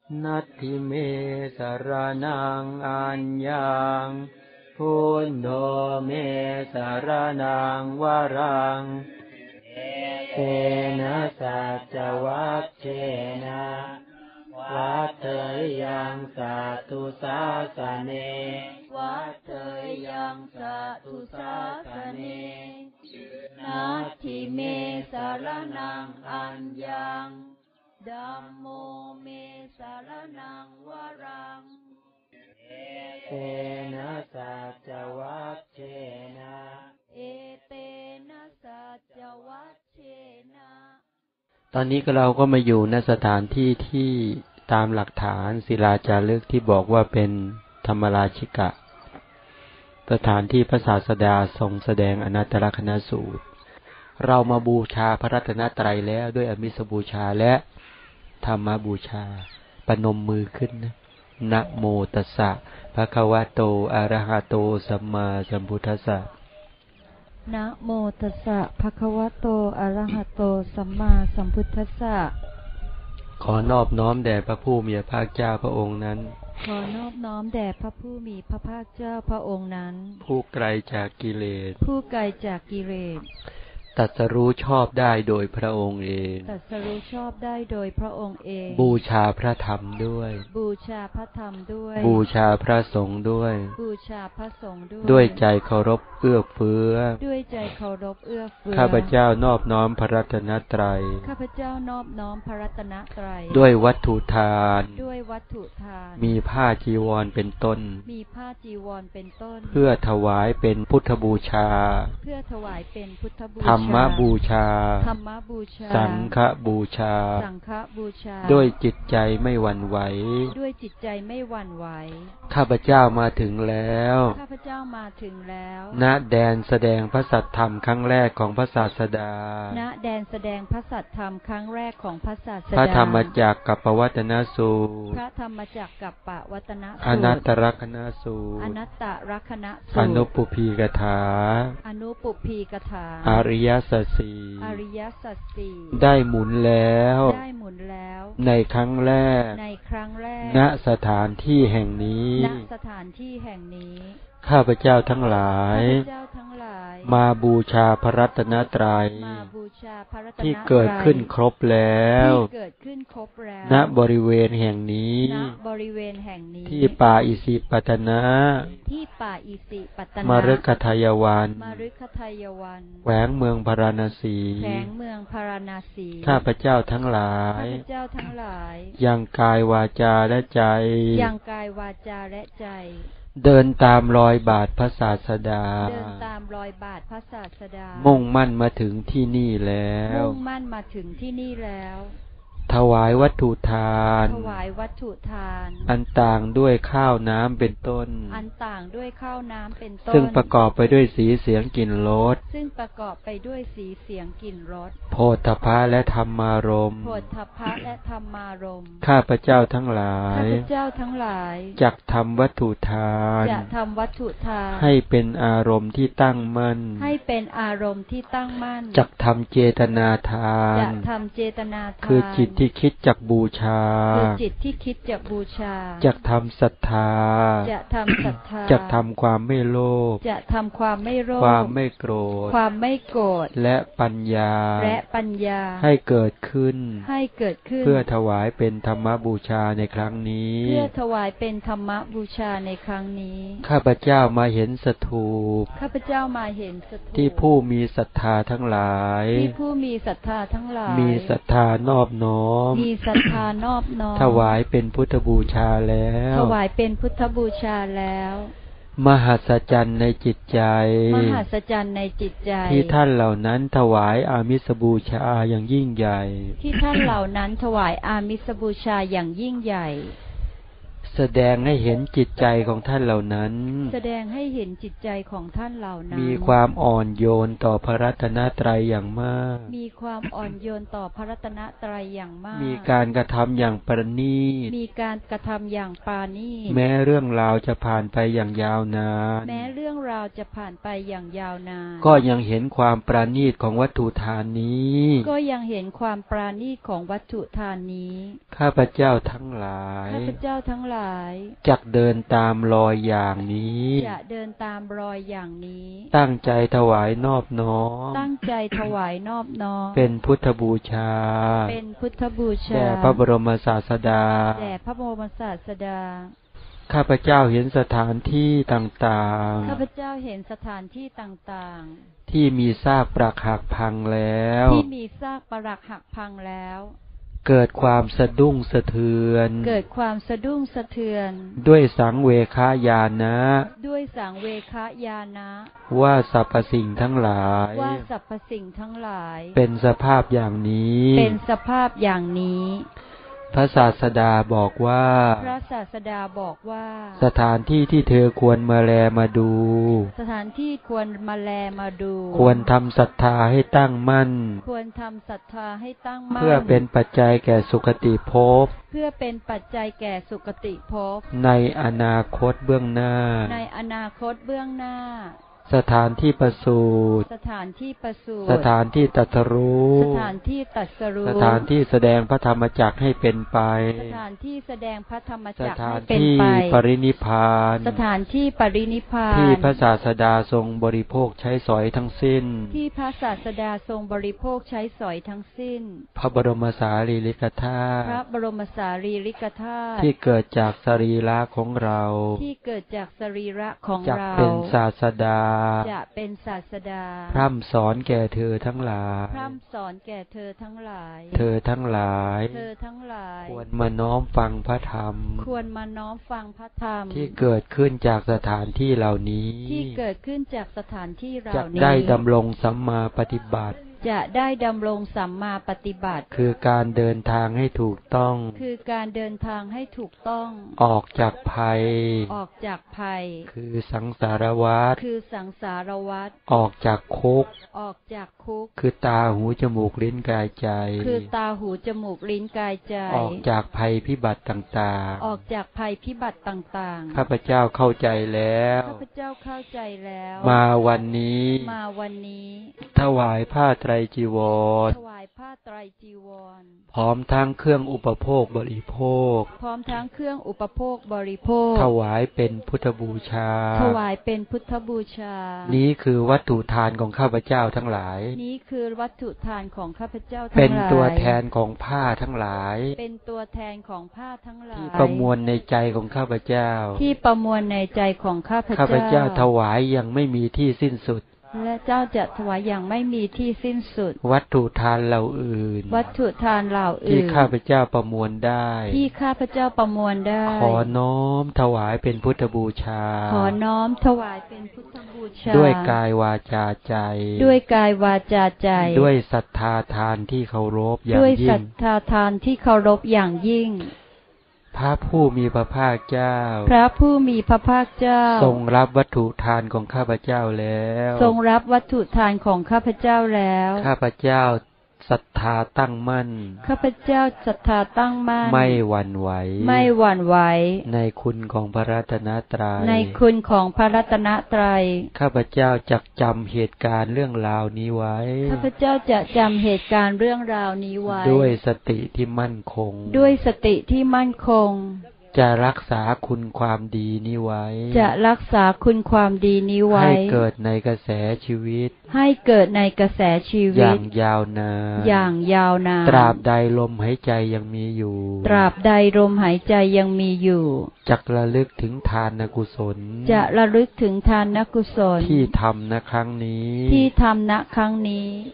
นัตถิเมสรณังอัญญังพุทโธเมสรณังวรังเตนะสัจวัคเชนะวัฏเถยังสัตตุสาสเนวัฏเถยังสัตตุสาสเนนัตถิเมสรณังอัญญังธัมโมเมสรณังวรังเตนะสัจวัคเชนะเอเตนะสัจวัคเชนะตอนนี้เราก็มาอยู่ณสถานที่ที่ตามหลักฐานศิลาจารึกที่บอกว่าเป็นธรรมราชิกะสถานที่พระศาสดาทรงแสดงอนัตตลกนสูตรเรามาบูชาพระรัตนตรัยแล้วด้วยอมิสบูชาและธรรมบูชาปนมมือขึ้นนะนะโมตัสสะภะคะวะโตอะระหะโตสัมมาสัมพุทธัสสะนะโมตัสสะภะคะวะโตอะระหะโตสัมมาสัมพุทธัสสะขอนอบน้อมแด่พระผู้มีพระภาคเจ้าพระองค์นั้นขอนอบน้อมแด่พระผู้มีพระภาคเจ้าพระองค์นั้นผู้ไกลจากกิเลสผู้ไกลจากกิเลสตรัสรู้ชอบได้โดยพระองค์เองตรัสรู้ชอบได้โดยพระองค์เองบูชาพระธรรมด้วยบูชาพระธรรมด้วยบูชาพระสงฆ์ด้วยบูชาพระสงฆ์ด้วยด้วยใจเคารพเอื้อเฟื้อด้วยใจเคารพเอื้อเฟื้อข้าพเจ้านอบน้อมพระรัตนตรัยข้าพเจ้านอบน้อมพระรัตนตรัยด้วยวัตถุทานด้วยวัตถุทานมีผ้าจีวรเป็นต้นมีผ้าจีวรเป็นต้นเพื่อถวายเป็นพุทธบูชาเพื่อถวายเป็นพุทธบูชาธรรมบูชาธรรมบูชาสังฆบูชาสังฆบูชาด้วยจิตใจไม่หวั่นไหวด้วยจิตใจไม่หวั่นไหวข้าพเจ้ามาถึงแล้วข้าพเจ้ามาถึงแล้วณแดนแสดงพระสัทธรรมครั้งแรกของพระศาสดาณแดนแสดงพระสัทธรรมครั้งแรกของพระศาสดาพระธรรมจักรกัปปวัตนสูตรพระธรรมจักรกัปปวัตนสูตรอนัตตลักขณสูตรอนัตตลักขณสูตรอนุปุพีกถาอนุปุพีกถาอริยสัจสี่อริยสัจสี่ได้หมุนแล้วในครั้งแรกณสถานที่แห่งนี้ข้าพเจ้าทั้งหลายมาบูชาพระรัตนตรัยที่เกิดขึ้นครบแล้วณบริเวณแห่งนี้ที่ป่าอิสิปตนะมฤคทายวันแขวงเมืองพาราณสีข้าพเจ้าทั้งหลายยังกายวาจาและใจเดินตามรอยบาทพระศาสดามุ่งมั่นมาถึงที่นี่แล้วถวายวัตถุทานอันต่างด้วยข้าวน้ำเป็นต้นซึ่งประกอบไปด้วยสีเสียงกลิ่นรสโผฏฐัพพะและธรรมารมณ์ข้าพเจ้าทั้งหลายจักทำวัตถุทานให้เป็นอารมณ์ที่ตั้งมั่นจักทำเจตนาทานคือจิตที่คิดจักบูชาจักทำศรัทธาจักทำความไม่โลภความไม่โกรธและปัญญาให้เกิดขึ้นเพื่อถวายเป็นธรรมบูชาในครั้งนี้ข้าพเจ้ามาเห็นสถูปที่ผู้มีศรัทธาทั้งหลายมีศรัทธานอบน้อมถวายเป็นพุทธบูชาแล้วมหัศจรรย์ในจิตใจที่ท่านเหล่านั้นถวายอามิสบูชาอย่างยิ่งใหญ่แสดงให้เห็นจิตใจของท่านเหล่านั้นแสดงให้เห็นจิตใจของท่านเหล่านั้นมีความอ่อนโยนต่อพระรัตนตรัยอย่างมากมีความอ่อนโยนต่อพระรัตนตรัยอย่างมากมีการกระทำอย่างประณีตมีการกระทำอย่างปราณีตแม้เรื่องราวจะผ่านไปอย่างยาวนานแม้เรื่องราวจะผ่านไปอย่างยาวนานก็ยังเห็นความปราณีตของวัตถุทานนี้ก็ยังเห็นความปราณีตของวัตถุทานนี้ข้าพเจ้าทั้งหลายข้าพเจ้าทั้งหลายจักเดินตามรอยอย่างนี้จะเดินตามรอยอย่างนี้ตั้งใจถวายนอบน้อมตั้งใจถวายนอบน้อมเป็นพุทธบูชาเป็นพุทธบูชาแด่พระบรมศาสดาแด่พระบรมศาสดาข้าพเจ้าเห็นสถานที่ต่างๆข้าพเจ้าเห็นสถานที่ต่างๆที่มีซากปรักหักพังแล้วที่มีซากปรักหักพังแล้วเกิดความสะดุ้งสะเทือนเกิดความสะดุ้งสะเทือนด้วยสังเวคญาณะด้วยสังเวคญาณะว่าสรรพสิ่งทั้งหลายว่าสรรพสิ่งทั้งหลายเป็นสภาพอย่างนี้เป็นสภาพอย่างนี้พระศาสดาบอกว่าพระศาสดาบอกว่าสถานที่ที่เธอควรมาแลมาดูสถานที่ควรมาแลมาดูควรทำศรัทธาให้ตั้งมั่นควรทำศรัทธาให้ตั้งมั่นเพื่อเป็นปัจจัยแก่สุคติภพเพื่อเป็นปัจจัยแก่สุคติภพในอนาคตเบื้องหน้าในอนาคตเบื้องหน้าสถานที่ประสูติสถานที่ประสูติสถานที่ตรัสรู้สถานที่ตรัสรู้สถานที่แสดงพระธรรมจักรให้เป็นไปสถานที่แสดงพระธรรมจักรให้เป็นไปสถานที่ปรินิพพานสถานที่ปรินิพพานที่พระศาสดาทรงบริโภคใช้สอยทั้งสิ้นที่พระศาสดาทรงบริโภคใช้สอยทั้งสิ้นพระบรมสารีริกธาตุพระบรมสารีริกธาตุที่เกิดจากสรีระของเราที่เกิดจากสรีระของเราจะเป็นศาสดาจะเป็นศาสดาพร่ำสอนแก่เธอทั้งหลายพร่ำสอนแก่เธอทั้งหลายเธอทั้งหลายเธอทั้งหลายควรมาน้อมฟังพระธรรมควรมาน้อมฟังพระธรรมที่เกิดขึ้นจากสถานที่เหล่านี้ที่เกิดขึ้นจากสถานที่เหล่านี้จะได้ดำรงสัมมาปฏิบัติจะได้ดำรงสัมมาปฏิบัติคือการเดินทางให้ถูกต้องคือการเดินทางให้ถูกต้องออกจากภัยออกจากภัยคือสังสารวัฏคือสังสารวัฏออกจากคุกออกจากคุกคือตาหูจมูกลิ้นกายใจคือตาหูจมูกลิ้นกายใจออกจากภัยพิบัติต่างๆออกจากภัยพิบัติต่างๆข้าพเจ้าเข้าใจแล้วข้าพเจ้าเข้าใจแล้วมาวันนี้ถวายผ้าไตรจีวรถวายผ้าไตรจีวรพร้อมทั้งเครื่องอุปโภคบริโภคพร้อมทั้งเครื่องอุปโภคบริโภคถวายเป็นพุทธบูชาถวายเป็นพุทธบูชานี้คือวัตถุทานของข้าพเจ้าทั้งหลายนี้คือวัตถุทานของข้าพเจ้าทั้งหลายเป็นตัวแทนของผ้าทั้งหลายเป็นตัวแทนของผ้าทั้งหลายที่ประมวลในใจของข้าพเจ้าที่ประมวลในใจของข้าพเจ้าข้าพเจ้าถวายยังไม่มีที่สิ้นสุดและเจ้าจะถวายอย่างไม่มีที่สิ้นสุดวัตถุทานเหล่าอื่นวัตถุทานเหล่าอื่นที่ข้าพเจ้าประมวลได้ที่ข้าพเจ้าประมวลได้ขอน้อมถวายเป็นพุทธบูชาขอน้อมถวายเป็นพุทธบูชาด้วยกายวาจาใจด้วยกายวาจาใจด้วยศรัทธาทานที่เคารพอย่างยิ่งด้วยศรัทธาทานที่เคารพอย่างยิ่งพระผู้มีพระภาคเจ้าพระผู้มีพระภาคเจ้าทรงรับวัตถุทานของข้าพเจ้าแล้วทรงรับวัตถุทานของข้าพเจ้าแล้วข้าพเจ้าศรัทธาตั้งมั่นข้าพเจ้าศรัทธาตั้งมั่นไม่หวั่นไหวไม่หวั่นไหวในคุณของพระรัตนตรัยในคุณของพระรัตนตรัยข้าพเจ้าจักจำเหตุการณ์เรื่องราวนี้ไว้ข้าพเจ้าจะจำเหตุการณ์เรื่องราวนี้ไว้ด้วยสติที่มั่นคงด้วยสติที่มั่นคงจะรักษาคุณความดีนี้ไว้จะรักษาคุณความดีนี้ไว้ให้เกิดในกระแสชีวิตให้เกิดในกระแสชีวิตอย่างยาวนานอย่างยาวนานตราบใดลมหายใจยังมีอยู่ตราบใดลมหายใจยังมีอยู่จักระลึกถึงทานกุศลจะระลึกถึงทานกุศลที่ทำณครั้งนี้ที่ทำณครั้งนี้เ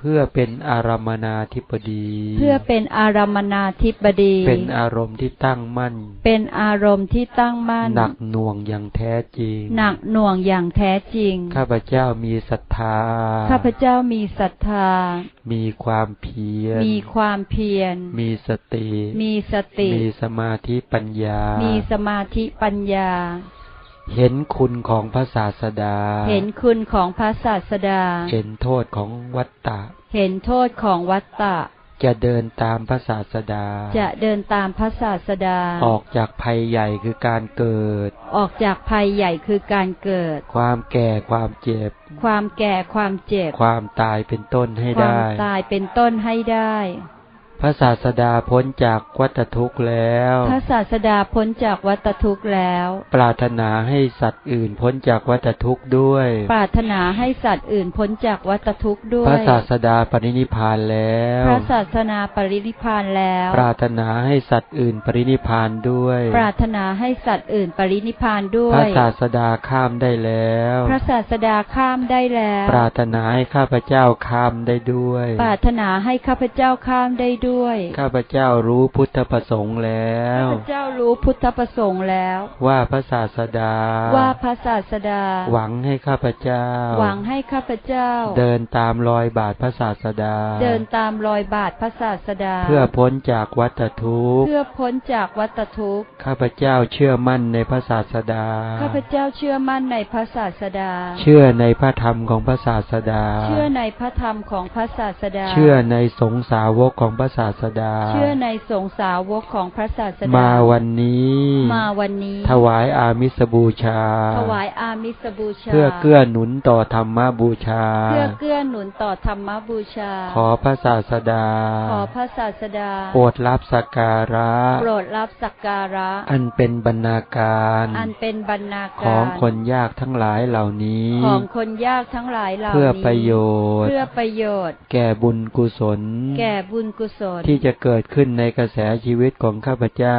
พื่อเป็นอารมณาธิบดีเพื่อเป็นอารมณาธิบดีเป็นอารมณ์ที่ตั้งมั่นเป็นอารมณ์ที่ตั้งมั่นหนักหน่วงอย่างแท้จริงหนักหน่วงอย่างแท้จริงข้าพเจ้ามีศรัทธาข้าพเจ้ามีศรัทธามีความเพียรมีความเพียรมีสติมีสติมีสมาธิปัญญามีสมาธิปัญญาเห็นคุณของพระศาสดาเห็นคุณของพระศาสดาเห็นโทษของวัฏฏะเห็นโทษของวัฏฏะจะเดินตามพระศาสดาจะเดินตามพระศาสดาออกจากภัยใหญ่คือการเกิดออกจากภัยใหญ่คือการเกิดความแก่ความเจ็บความแก่ความเจ็บความตายเป็นต้นให้ได้ความตายเป็นต้นให้ได้พระศาสดาพ้นจากวัฏทุกข์แล้วพระศาสดาพ้นจากวัฏทุกข์แล้วปรารถนาให้สัตว์อื่นพ้นจากวัฏทุกข์ด้วยปรารถนาให้สัตว์อื่นพ้นจากวัฏทุกข์ด้วยพระศาสดาปรินิพพานแล้วพระศาสนาปรินิพพานแล้วปรารถนาให้สัตว์อื่นปรินิพพานด้วยปรารถนาให้สัตว์อื่นปรินิพพานด้วยพระศาสดาข้ามได้แล้วพระศาสดาข้ามได้แล้วปรารถนาให้ข้าพเจ้าข้ามได้ด้วยปรารถนาให้ข้าพเจ้าข้ามได้ด้วยข้าพเจ้ารู้พุทธประสงค์แล้วข้าพเจ้ารู้พุทธประสงค์แล้วว่าพระศาสดาหวังให้ข้าพเจ้าหวังให้ข้าพเจ้าเดินตามรอยบาทพระศาสดาเดินตามรอยบาทพระศาสดาเพื่อพ้นจากวัฏทุกข์เพื่อพ้นจากวัฏทุกข์ข้าพเจ้าเชื่อมั่นในพระศาสดาข้าพเจ้าเชื่อมั่นในพระศาสดาเชื่อในพระธรรมของพระศาสดาเชื่อในพระธรรมของพระศาสดาเชื่อในสงฆ์สาวกของพระศาสดาเชื่อในสงฆ์สาวกของพระศาสดามาวันนี้ถวายอามิสบูชาถวายอามิสบูชาเพื่อเกื้อหนุนต่อธรรมบูชาเพื่อเกื้อหนุนต่อธรรมบูชาขอพระศาสดาขอพระศาสดาโปรดรับสักการะโปรดรับสักการะอันเป็นบรรณาการของคนยากทั้งหลายเหล่านี้ของคนยากทั้งหลายเหล่านี้เพื่อประโยชน์แก่บุญกุศลที่จะเกิดขึ้นในกระแสชีวิตของข้าพเจ้า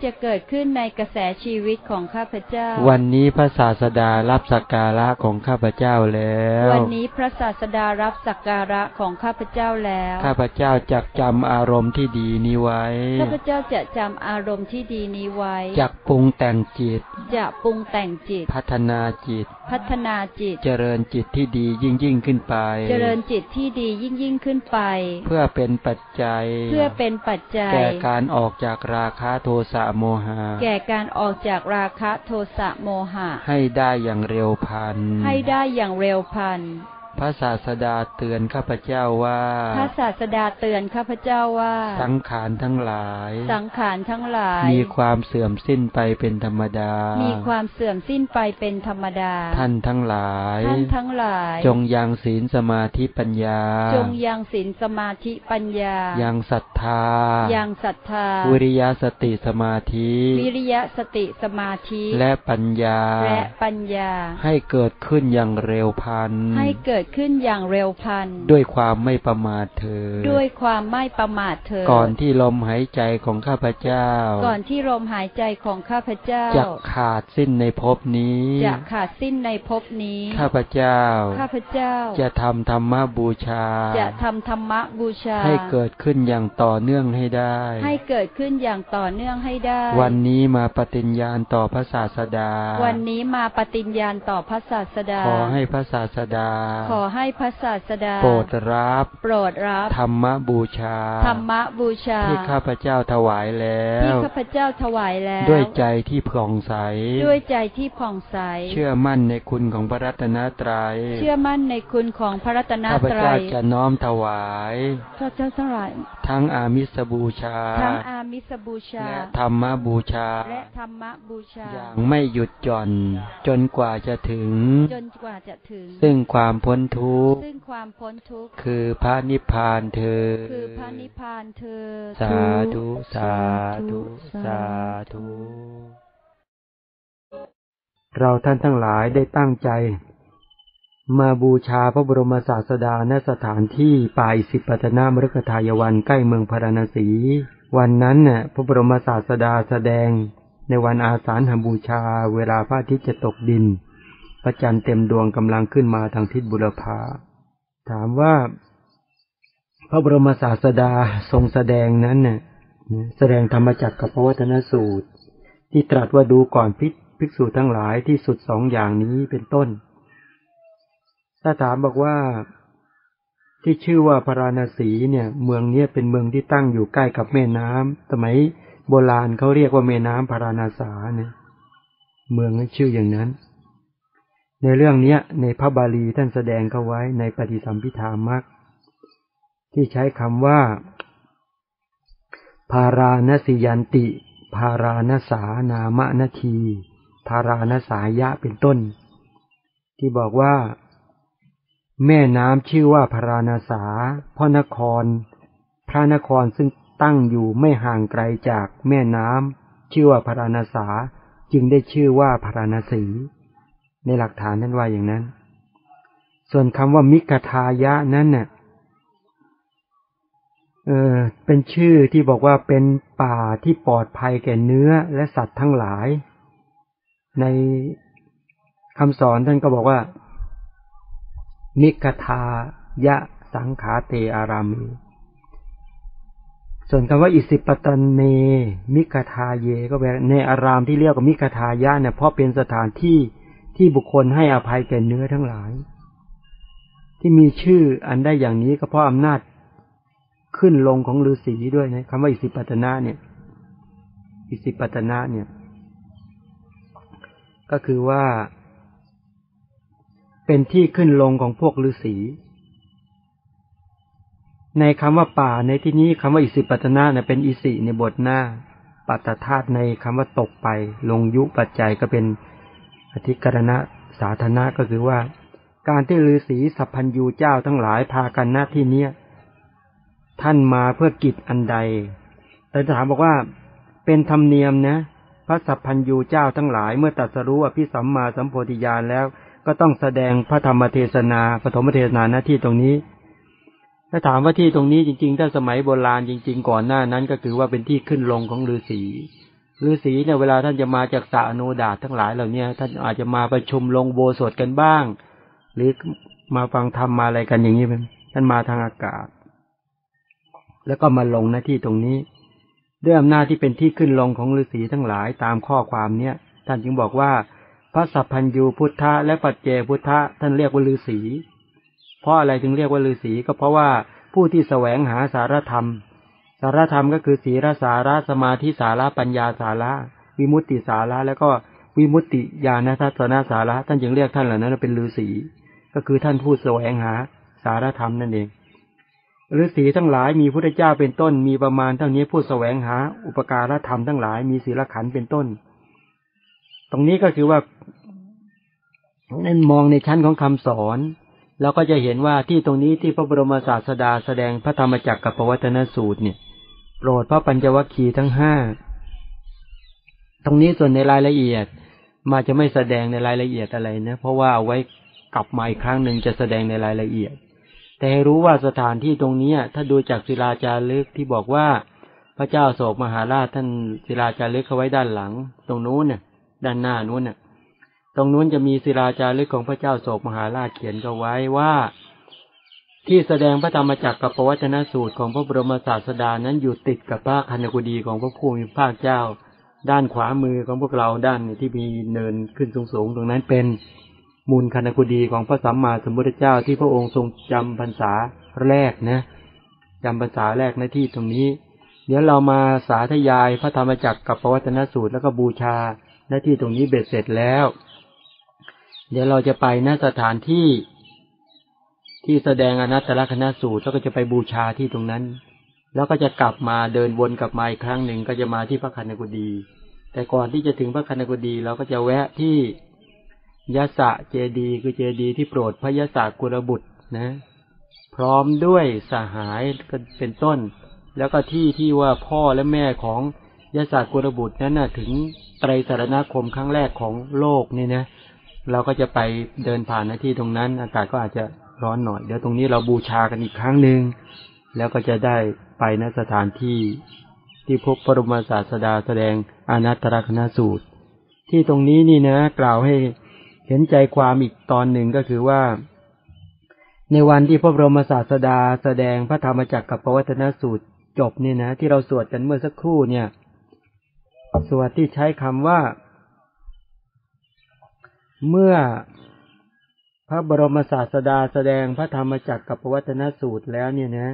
วันนี้พระศาสดารับสักการะของข้าพเจ้าแล้ววันนี้พระศาสดารับสักการะของข้าพเจ้าแล้วข้าพเจ้าจักจำอารมณ์ที่ดีนี้ไว้ข้าพเจ้าจะจำอารมณ์ที่ดีนี้ไว้จักปรุงแต่งจิตจะปรุงแต่งจิตพัฒนาจิตเจริญจิตที่ดียิ่งขึ้นไปเจริญจิตที่ดียิ่งขึ้นไปเพื่อเป็นปัจจัยแก่การออกจากราคะโทสะโมหะแก่การออกจากราคะโทสะโมหะให้ได้อย่างเร็วพลันพระศาสดาเตือนข้าพเจ้าว่าสังขารทั้งหลายมีความเสื่อมสิ้นไปเป็นธรรมดาท่านทั้งหลายจงยังศีลสมาธิปัญญายังศรัทธาวิริยะสติสมาธิและปัญญาให้เกิดขึ้นอย่างเร็วพลันด้วยความไม่ประมาทเถิดก่อนที่ลมหายใจของข้าพเจ้าจะขาดสิ้นในภพนี้ข้าพเจ้าจะทำธรรมบูชาให้เกิดขึ้นอย่างต่อเนื่องให้ได้วันนี้มาปฏิญญาณต่อพระศาสดาขอให้พระศาสดาโปรดรับธรรมบูชาที่ข้าพเจ้าถวายแล้วด้วยใจที่ผ่องใสเชื่อมั่นในคุณของพระรัตนตรัยข้าพเจ้าจะน้อมถวายทั้งอามิสบูชาและธรรมบูชาอย่างไม่หยุดหย่อนจนกว่าจะถึงซึ่งความพ้นทุกข์คือพระนิพพานเถิดสาธุสาธุสาธุเราท่านทั้งหลายได้ตั้งใจมาบูชาพระบรมศาสดาณสถานที่ป่าอิสิปตนมฤคทายวันใกล้เมืองพาราณสีวันนั้นน่ะพระบรมศาสดาแสดงในวันอาสาฬหบูชาเวลาพระอาทิตย์จะตกดินพระจันทร์เต็มดวงกำลังขึ้นมาทางทิศบุรพาถามว่าพระบรมศาสดาทรงแสดงนั้นเนี่ยแสดงธรรมจักรกับปวัตตนสูตรที่ตรัสว่าดูก่อนภิกษุทั้งหลายที่สุดสองอย่างนี้เป็นต้นถ้าถามบอกว่าที่ชื่อว่าพาราณสีเนี่ยเมืองนี้เป็นเมืองที่ตั้งอยู่ใกล้กับแม่น้ำสมัยโบราณเขาเรียกว่าแม่น้ำพาราณสาเนี่ยเมืองนั้นชื่ออย่างนั้นในเรื่องนี้ในพระบาลีท่านแสดงเข้าไว้ในปฏิสัมภิธามัคที่ใช้คำว่าพาราณสิยันติพาราณสานามนาทีพาราณสายะเป็นต้นที่บอกว่าแม่น้ำชื่อว่าพาราณสาพระนครซึ่งตั้งอยู่ไม่ห่างไกลจากแม่น้ำชื่อว่าพาราณสาจึงได้ชื่อว่าพาราณสีในหลักฐานนั้นว่าอย่างนั้นส่วนคำว่ามิกทายะนั้นน่ะเป็นชื่อที่บอกว่าเป็นป่าที่ปลอดภัยแก่เนื้อและสัตว์ทั้งหลายในคำสอนท่านก็บอกว่ามิกทายะสังขาเตอารามีส่วนคำว่าอิสิปตันเนมิกทาเยก็แปลในอารามที่เรียกว่ามิกทายะเนี่ยเพราะเป็นสถานที่ที่บุคคลให้อภัยแก่เนื้อทั้งหลายที่มีชื่ออันได้อย่างนี้ก็เพราะอำนาจขึ้นลงของฤาษีด้วยนะคำว่าอิสิปตนะเนี่ยอิสิปตนะเนี่ยก็คือว่าเป็นที่ขึ้นลงของพวกฤาษีในคำว่าป่าในที่นี้คำว่าอิสิปตนะเนี่ยเป็นอิสิในบทหน้าปัตตธาตุในคำว่าตกไปลงยุปัจจัยก็เป็นอธิกรณะสาธนะก็คือว่าการที่ฤาษีสัพพัญญูเจ้าทั้งหลายพากันณที่เนี้ยท่านมาเพื่อกิจอันใดแต่ถามบอกว่าเป็นธรรมเนียมนะพระสัพพัญญูเจ้าทั้งหลายเมื่อตรัสรู้อภิสัมมาสัมโพธิญาณแล้วก็ต้องแสดงพระธรรมเทศนาปฐมเทศนาหน้าที่ตรงนี้ถ้าถามว่าที่ตรงนี้จริงๆถ้าสมัยโบราณจริงๆก่อนหน้านั้นก็คือว่าเป็นที่ขึ้นลงของฤาษีเนี่ยเวลาท่านจะมาจากสระอโนดาตทั้งหลายเหล่านี้ท่านอาจจะมาประชุมลงโบสถกันบ้างหรือมาฟังธรรมมาอะไรกันอย่างนี้เป็นท่านมาทางอากาศแล้วก็มาลงหน้าที่ตรงนี้ด้วยอำนาจที่เป็นที่ขึ้นลงของฤาษีทั้งหลายตามข้อความเนี้ยท่านจึงบอกว่าพระสัพพัญญูพุทธะและปัจเจพุทธะท่านเรียกว่าฤาษีเพราะอะไรจึงเรียกว่าฤาษีก็เพราะว่าผู้ที่แสวงหาสารธรรมก็คือศีลสาระสมาธิสาระปัญญาสาระวิมุตติสาระแล้วก็วิมุตติญาณทัศนสาระท่านจึงเรียกท่านเหล่านั้นเป็นฤาษีก็คือท่านผู้แสวงหาสารธรรมนั่นเองฤาษีทั้งหลายมีพุทธเจ้าเป็นต้นมีประมาณเท่านี้ผู้แสวงหาอุปการธรรมทั้งหลายมีศีลขันธ์เป็นต้นตรงนี้ก็คือว่านั่นมองในชั้นของคำสอนเราก็จะเห็นว่าที่ตรงนี้ที่พระบรมศาสดาแสดงพระธรรมจักรกับปวัตตนสูตรเนี่ยโปรดพระปัญจวัคคีย์ทั้งห้าตรงนี้ส่วนในรายละเอียดมาจะไม่แสดงในรายละเอียดอะไรนะเพราะว่าเอาไว้กลับมาอีกครั้งหนึ่งจะแสดงในรายละเอียดแต่ให้รู้ว่าสถานที่ตรงนี้ถ้าดูจากศิลาจารึกที่บอกว่าพระเจ้าโศกมหาราชท่านศิลาจารึกเขาไว้ด้านหลังตรงนู้นเนี่ยด้านหน้านู้นเนี่ยตรงนู้นจะมีศิลาจารึกของพระเจ้าโศกมหาราชเขียนเอาไว้ว่าที่แสดงพระธรรมจักรกับปวัตตนสูตรของพระบรมศาสดานั้นอยู่ติดกับพระคณกุฎีของพระผู้มีพระภาคเจ้าด้านขวามือของพวกเราด้านที่มีเนินขึ้นสูงๆตรงนั้นเป็นมูลคณกุฎีของพระสัมมาสัมพุทธเจ้าที่พระองค์ทรงจำพรรษาแรกนะจำพรรษาแรกในที่ตรงนี้เดี๋ยวเรามาสาธยายพระธรรมจักรกับปวัตตนสูตรแล้วก็บูชาหน้าที่ตรงนี้เบ็ดเสร็จแล้วเดี๋ยวเราจะไปณสถานที่แสดงอนัตตลกนสูตรแล้วก็จะไปบูชาที่ตรงนั้นแล้วก็จะกลับมาเดินวนกลับมาอีกครั้งหนึ่งก็จะมาที่พระคณกุฎีแต่ก่อนที่จะถึงพระคณกุฎีเราก็จะแวะที่ยสะเจดีย์คือเจดีย์ที่โปรดพระยสะกุลบุตรนะพร้อมด้วยสหายก็เป็นต้นแล้วก็ที่ว่าพ่อและแม่ของยสะกุลบุตรนั้นน่ะถึงไตรสรณคมครั้งแรกของโลกนี่นะเราก็จะไปเดินผ่านหน้าที่ตรงนั้นอากาศก็อาจจะร้อนหน่อยเดี๋ยวตรงนี้เราบูชากันอีกครั้งหนึ่งแล้วก็จะได้ไปณสถานที่พระบรมศาสดาแสดงอนัตตลกนสูตรที่ตรงนี้นี่นะกล่าวให้เห็นใจความอีกตอนหนึ่งก็คือว่าในวันที่พระบรมศาสดาแสดงพระธรรมจักรกับปวัตนสูตรจบนี่นะที่เราสวดกันเมื่อสักครู่เนี่ยสวดที่ใช้คำว่าเมื่อพระบรมศาสดาแสดงพระธรรมจักรกับปวัตนสูตรแล้วเนี่ยนะ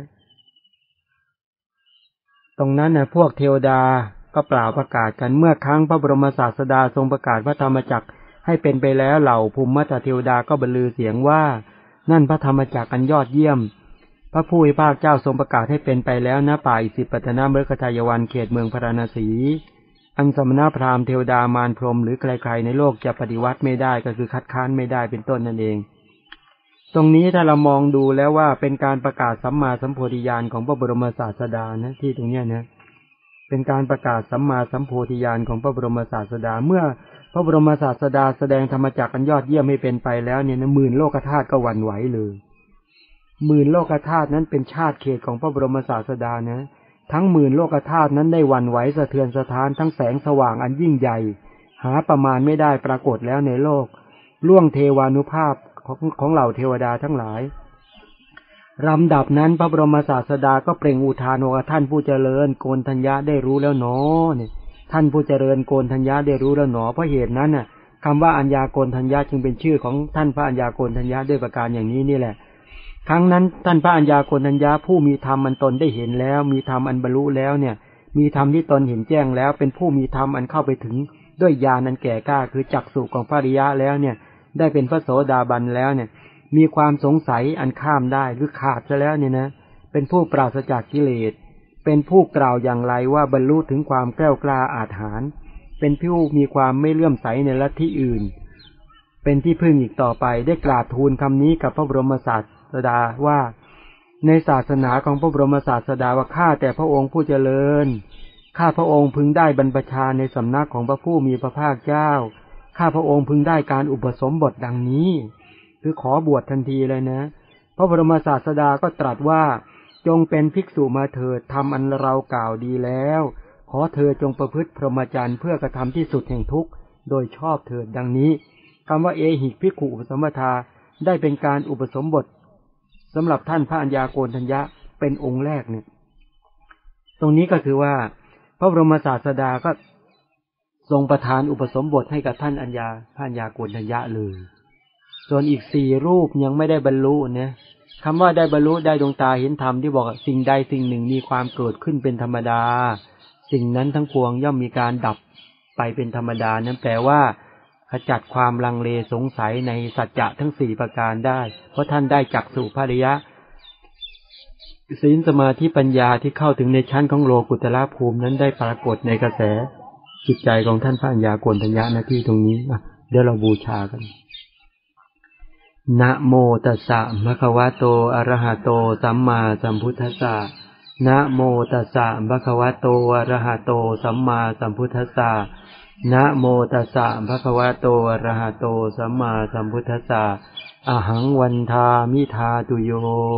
ตรงนั้นนะพวกเทวดาก็เปล่าประกาศกันเมื่อครั้งพระบรมศาสดาทรงประกาศพระธรรมจักรให้เป็นไปแล้วเหล่าภูมิมัตเทวดาก็บรรลือเสียงว่านั่นพระธรรมจักรอันยอดเยี่ยมพระผู้มีพระภาคเจ้าทรงประกาศให้เป็นไปแล้วณป่าอิสิปตนมฤคทายวันเขตเมืองพาราณสีอันสมณพราหมณ์เทวดามารพรหมหรือใครๆในโลกจะปฏิวัติไม่ได้ก็คือคัดค้านไม่ได้เป็นต้นนั่นเองตรงนี้ถ้าเรามองดูแล้วว่าเป็นการประกาศสัมมาสัมโพธิญาณของพระบรมศาสดานะที่ตรงเนี้ยนะเป็นการประกาศสัมมาสัมโพธิญาณของพระบรมศาสดาเมื่อพระบรมศาสดาแสดงธรรมจักรอันยอดเยี่ยมให้เป็นไปแล้วเนี่ยนะหมื่นโลกธาตุก็หวั่นไหวเลยหมื่นโลกธาตุนั้นเป็นชาติเขตของพระบรมศาสดานะทั้งหมื่นโลกธาตุนั้นได้หวั่นไหวสะเทือนสะท้านทั้งแสงสว่างอันยิ่งใหญ่หาประมาณไม่ได้ปรากฏแล้วในโลกล่วงเทวานุภาพของเหล่าเทวดาทั้งหลายลำดับนั้นพระบรมศาสดาก็เปล่งอุทานว่าท่านผู้เจริญโกณฑัญญะได้รู้แล้วหนอเนี่ยท่านผู้เจริญโกณฑัญญะได้รู้แล้วหนอเพราะเหตุนั้นน่ะคำว่าอัญญาโกณฑัญญะจึงเป็นชื่อของท่านพระอัญญาโกณฑัญญะด้วยประการอย่างนี้นี่แหละครั้งนั้นท่านพระอัญญาโกณฑัญญะผู้มีธรรมอันตนได้เห็นแล้วมีธรรมอันบรรลุแล้วเนี่ยมีธรรมที่ตนเห็นแจ้งแล้วเป็นผู้มีธรรมอันเข้าไปถึงด้วยญาณอันแก่กล้าคือจักษุของพระอริยะแล้วเนี่ยได้เป็นพระโสดาบันแล้วเนี่ยมีความสงสัยอันข้ามได้หรือขาดซะแล้วเนี่ยนะเป็นผู้ปราศจากกิเลสเป็นผู้กล่าวอย่างไรว่าบรรลุถึงความแกล้วกล้าอาถรรพ์เป็นผู้มีความไม่เลื่อมใสในลัทธิอื่นเป็นที่พึ่งอีกต่อไปได้กราบทูลคำนี้กับพระบรมศาสดาว่าในศาสนาของพระบรมศาสดาว่าข้าแต่พระองค์ผู้เจริญข้าพระองค์พึงได้บรรพชาในสำนักของพระผู้มีพระภาคเจ้าข้าพระองค์พึงได้การอุปสมบทดังนี้คือขอบวชทันทีเลยนะพระบรมศาสดาก็ตรัสว่าจงเป็นภิกษุมาเถิดทำอันเรากล่าวดีแล้วขอเธอจงประพฤติพรหมจรรย์เพื่อกระทำที่สุดแห่งทุกข์โดยชอบเถิดดังนี้คำว่าเอหิภิกขุอุปสมบทาได้เป็นการอุปสมบทสำหรับท่านพระอัญญาโกณฑัญญะเป็นองค์แรกเนี่ยตรงนี้ก็คือว่าพระบรมศาสดาก็ทรงประทานอุปสมบทให้กับท่านพระอัญญาโกณฑัญญะเลยส่วนอีก4รูปยังไม่ได้บรรลุนะคำว่าได้บรรลุได้ดวงตาเห็นธรรมที่บอกสิ่งใดสิ่งหนึ่งมีความเกิดขึ้นเป็นธรรมดาสิ่งนั้นทั้งปวงย่อมมีการดับไปเป็นธรรมดานั้นแปลว่าขจัดความลังเลสงสัยในสัจจะทั้ง4ประการได้เพราะท่านได้จักษุภริยะศีลสมาธิปัญญาที่เข้าถึงในชั้นของโลกุตระภูมินั้นได้ปรากฏในกระแสจิตใจของท่านพระอัญญาโกณฑัญญะหน้าที่ตรงนี้เดี๋ยวเราบูชากันนะโมตัสสะภะคะวะโตอะระหะโตสัมมาสัมพุทธัสสะนะโมตัสสะภะคะวะโตอะระหะโตสัมมาสัมพุทธัสสะนะโมตัสสะภะคะวะโตอะระหะโตสัมมาสัมพุทธัสสะอะหังวันทามิทาตุโย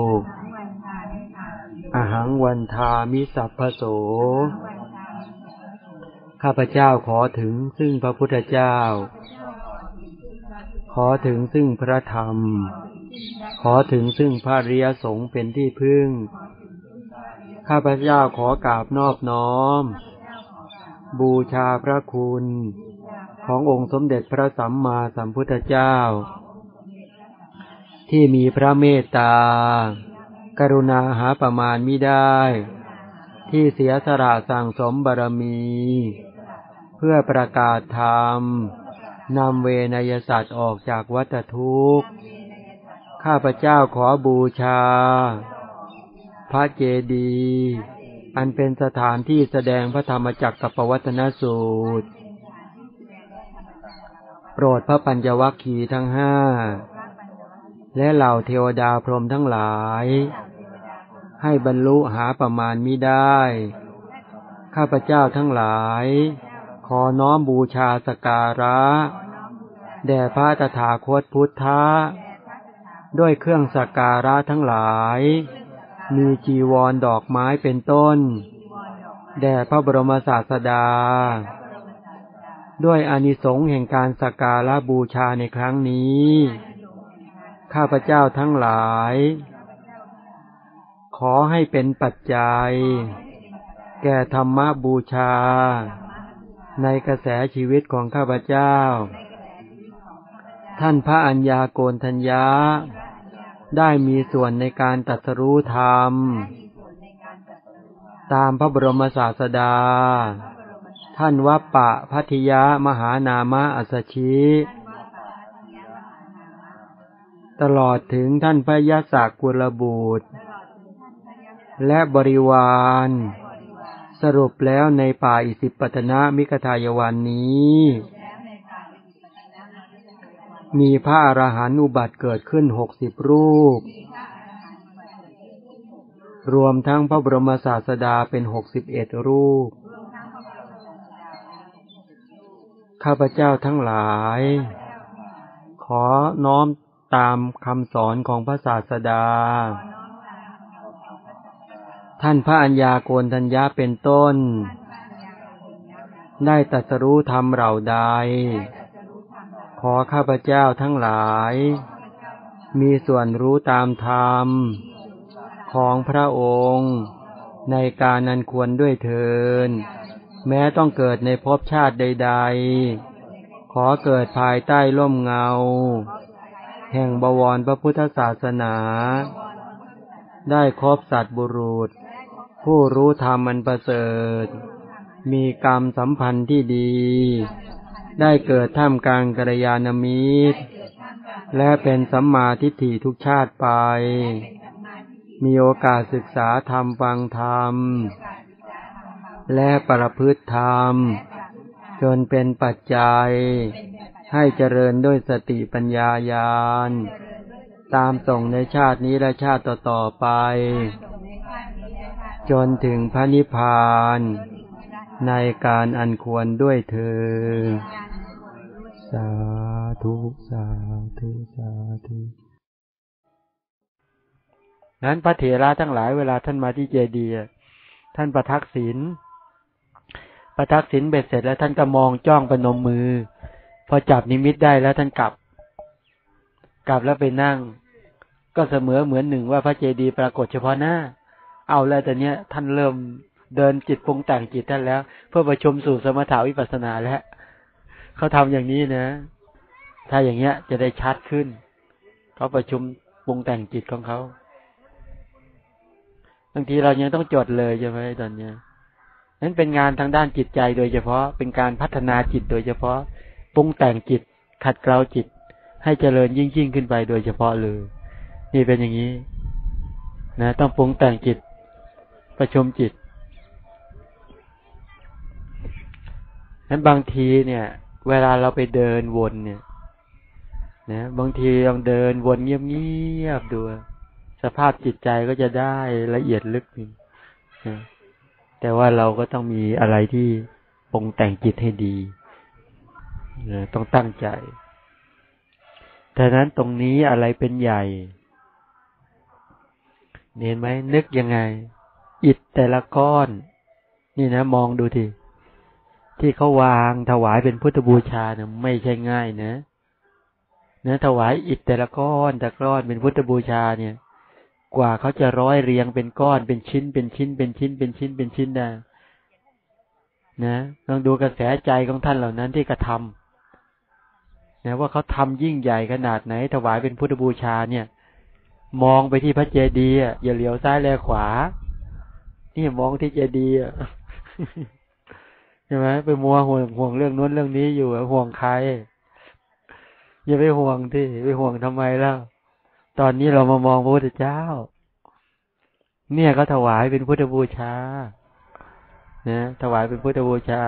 อะหังวันทามิสัพพโสข้าพเจ้าขอถึงซึ่งพระพุทธเจ้าขอถึงซึ่งพระธรรมขอถึงซึ่งพระอริยสงฆ์เป็นที่พึ่งข้าพเจ้าขอกราบนอบน้อมบูชาพระคุณขององค์สมเด็จพระสัมมาสัมพุทธเจ้าที่มีพระเมตตากรุณาหาประมาณมิได้ที่เสียสละสั่งสมบารมีเพื่อประกาศธรรมนำเวนยสัตว์ออกจากวัฏทุกข์ข้าพเจ้าขอบูชาพระเจดีย์อันเป็นสถานที่แสดงพระธรรมจักรกับปวัตนสูตรโปรดพระปัญจวัคคีย์ทั้ง5และเหล่าเทวดาพรหมทั้งหลายให้บรรลุหาประมาณมิได้ข้าพเจ้าทั้งหลายขอน้อมบูชาสักการะแด่พระตถาคตพุทธะด้วยเครื่องสักการะทั้งหลายมีจีวรดอกไม้เป็นต้นแด่พระบรมศาสดาด้วยอานิสงส์แห่งการสักการะบูชาในครั้งนี้ข้าพเจ้าทั้งหลายขอให้เป็นปัจจัยแก่ธรรมบูชาในกระแสชีวิตของข้าพเจ้าท่านพระอัญญาโกณฑัญญะได้มีส่วนในการตรัสรู้ธรรมตามพระบรมศาสดาท่านวัปปะภัททิยมหานามะอัสสชิตลอดถึงท่านพระยศกุลบุตรและบริวารสรุปแล้วในป่าอิสิปตนมิคทายวันนี้มีพระอรหันต์อุบัติเกิดขึ้น60 รูปรวมทั้งพระบรมศาสดาเป็น61 รูปข้าพเจ้าทั้งหลายขอน้อมตามคำสอนของพระศาสดาท่านพระอัญญาโกณฑัญญะเป็นต้นได้ตรัสรู้ธรรมเหล่าใดขอข้าพเจ้าทั้งหลายมีส่วนรู้ตามธรรมของพระองค์ในการนั้นควรด้วยเถิดแม้ต้องเกิดในภพชาติใดๆขอเกิดภายใต้ร่มเงาแห่งบวรพระพุทธศาสนาได้คบสัตว์บุรุษผู้รู้ธรรมอันประเสริฐมีกรรมสัมพันธ์ที่ดีได้เกิดท่ามกลางกัลยาณมิตรและเป็นสัมมาทิฏฐิทุกชาติไปมีโอกาสศึกษาธรรมฟังธรรมและประพฤติธรรมจนเป็นปัจจัยให้เจริญด้วยสติปัญญาญาณตามส่งในชาตินี้และชาติต่อๆไปจนถึงพระนิพพานในการอันควรด้วยเถิดสาธุสาธุสาธุนั้นพระเถระทั้งหลายเวลาท่านมาที่เจดีย์ท่านประทักศีลเบ็ดเสร็จแล้วท่านก็มองจ้องประนมมือพอจับนิมิตได้แล้วท่านกลับแล้วไปนั่งก็เสมอเหมือนหนึ่งว่าพระเจดีย์ปรากฏเฉพาะหน้าเอาแล้วแต่เนี้ยท่านเริ่มเดินจิตปรุงแต่งจิตท่านแล้วเพื่อประชุมสู่สมถะวิปัสสนาแล้วเขาทำอย่างนี้นะถ้าอย่างเงี้ยจะได้ชัดขึ้นเขาประชุมปรุงแต่งจิตของเขาบางทีเรายังต้องจดเลยใช่ไหมตอนเนี้ยนั้นเป็นงานทางด้านจิตใจโดยเฉพาะเป็นการพัฒนาจิตโดยเฉพาะปรุงแต่งจิตขัดเกลาจิตให้เจริญยิ่งขึ้นไปโดยเฉพาะเลยนี่เป็นอย่างนี้นะต้องปรุงแต่งจิตประชุมจิตนั้นบางทีเนี่ยเวลาเราไปเดินวนเนี่ยนะบางทีลองเดินวนเงียบๆดูสภาพจิตใจก็จะได้ละเอียดลึกนะแต่ว่าเราก็ต้องมีอะไรที่ปรุงแต่งจิตให้ดีนะต้องตั้งใจแต่นั้นตรงนี้อะไรเป็นใหญ่เห็นไหมนึกยังไงอิฐแต่ละก้อนนี่นะมองดูทีที่เขาวางถวายเป็นพุทธบูชาเนี่ยไม่ใช่ง่ายนะถวายอิฐแต่ละก้อนเป็นพุทธบูชาเนี่ยกว่าเขาจะร้อยเรียงเป็นก้อนเป็นชิ้นได้นะลองดูกระแสใจของท่านเหล่านั้นที่กระทำนะว่าเขาทำยิ่งใหญ่ขนาดไหนถวายเป็นพุทธบูชาเนี่ยมองไปที่พระเจดีย์อย่าเหลียวซ้ายแลขวานี่มองที่เจดีย์ใช่ไหมไปมัวห่วงเรื่องนู้นเรื่องนี้อยู่ห่วงใครอย่าไปห่วงที่ไปห่วงทำไมแล้วตอนนี้เรามามองพระพุทธเจ้าเนี่ยก็ถวายเป็นพุทธบูชานะถวายเป็นพุทธบูชา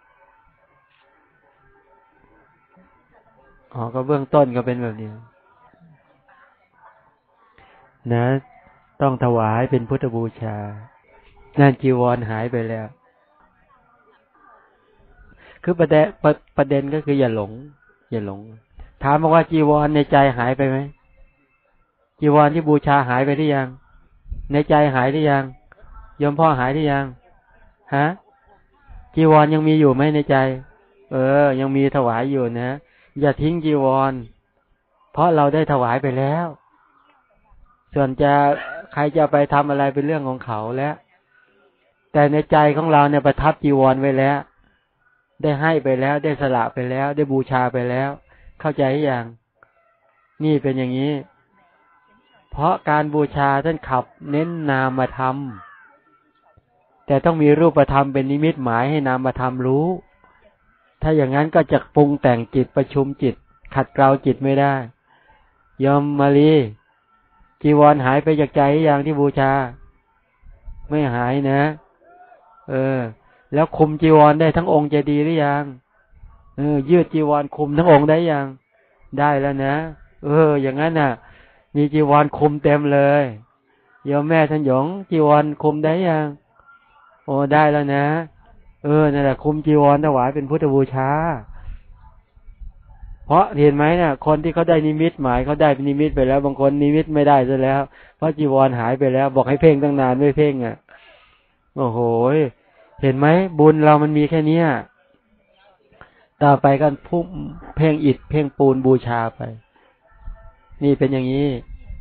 ก็เบื้องต้นก็เป็นแบบนี้นะต้องถวายเป็นพุทธบูชานั่นจีวรหายไปแล้วคือประเด็นก็คืออย่าหลงถามว่าจีวรในใจหายไปไหมจีวรที่บูชาหายไปหรือยังในใจหายหรือยังโยมพ่อหายหรือยังฮะจีวรยังมีอยู่ไหมในใจยังมีถวายอยู่นะอย่าทิ้งจีวรเพราะเราได้ถวายไปแล้วส่วนจะใครจะไปทำอะไรเป็นเรื่องของเขาแล้วแต่ในใจของเราเนี่ยประทับจีวรไว้แล้วได้ให้ไปแล้วได้สละไปแล้วได้บูชาไปแล้วเข้าใจหรือยังนี่เป็นอย่างนี้เพราะการบูชาท่านขับเน้นนามธรรมแต่ต้องมีรูปธรรมเป็นนิมิตหมายให้นามธรรมรู้ถ้าอย่างนั้นก็จะปรุงแต่งจิตประชุมจิตขัดเกลาจิตไม่ได้ยอมมาลีจีวรหายไปจากใจอย่างที่บูชาไม่หายนะแล้วคุมจีวรได้ทั้งองค์จะดีหรือยังยืดจีวรคุมทั้งองค์ได้ยังได้แล้วนะอย่างนั้นน่ะมีจีวรคุมเต็มเลยโยมแม่ท่านหยงจีวรคุมได้ยังโอ้ได้แล้วนะนั่นแหละคุมจีวรถวายเป็นพุทธบูชาเพราะเห็นไหมเนี่ยคนที่เขาได้นิมิตหมายเขาได้นิมิตไปแล้วบางคนนิมิตไม่ได้ซะแล้วเพราะจีวรหายไปแล้วบอกให้เพ่งตั้งนานไม่เพ่งอ่ะโอ้โหเห็นไหมบุญเรามันมีแค่นี้ต่อไปก็พุ่มเพ่งอิฐเพ่งปูนบูชาไปนี่เป็นอย่างนี้